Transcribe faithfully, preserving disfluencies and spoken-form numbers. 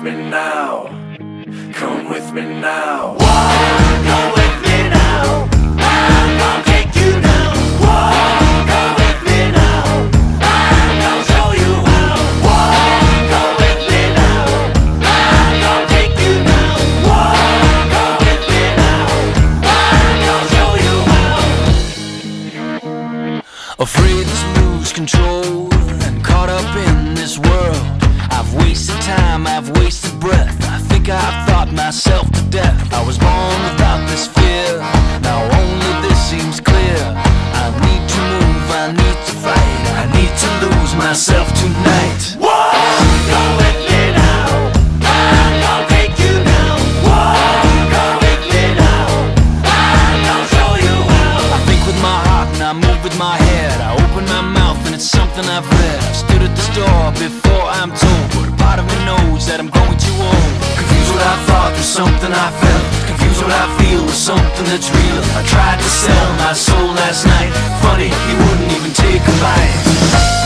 with me now. Come with me now. Walk, go with me now. I'm gonna take you now. Walk, go with me now. I'm gonna show you how. Walk, go with me now. I'm gonna take you now. Walk, go with me now. I'm gonna show you how. Afraid to lose control and caught up in this world. I've wasted time, I've wasted breath. I think I've thought myself to death. I was born without this fear, now only this seems clear. I need to move, I need to fight, I need to lose myself tonight. Walk, go with me now. I'm gonna take you now. Walk, go with me now. I'm gonna show you how. I think with my heart and I move with my head. I open my mouth and it's something I've read. I've stood at the store before I'm told, but a part of me knows that I'm growing too old. Confused what I thought was something I felt. Confused what I feel was something that's real. I tried to sell my soul last night. Funny, he wouldn't even take a bite.